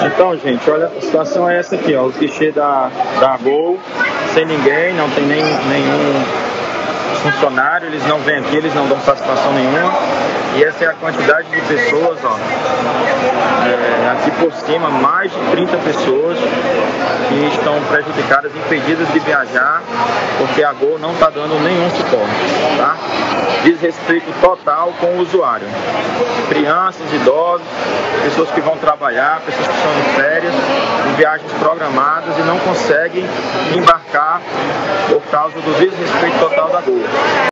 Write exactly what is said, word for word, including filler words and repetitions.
Então, gente, olha, a situação é essa aqui, ó, os guichês da, da Gol, sem ninguém, não tem nem, nenhum funcionário, eles não vêm aqui, eles não dão satisfação nenhuma, e essa é a quantidade de pessoas, ó, é, aqui por cima, mais de trinta pessoas que estão prejudicadas, impedidas de viajar, porque a Gol não está dando nenhum suporte, tá? Desrespeito total com o usuário, crianças, idosos, pessoas que vão trabalhar, pessoas que estão em férias, em viagens programadas e não conseguem embarcar por causa do desrespeito total da Gol.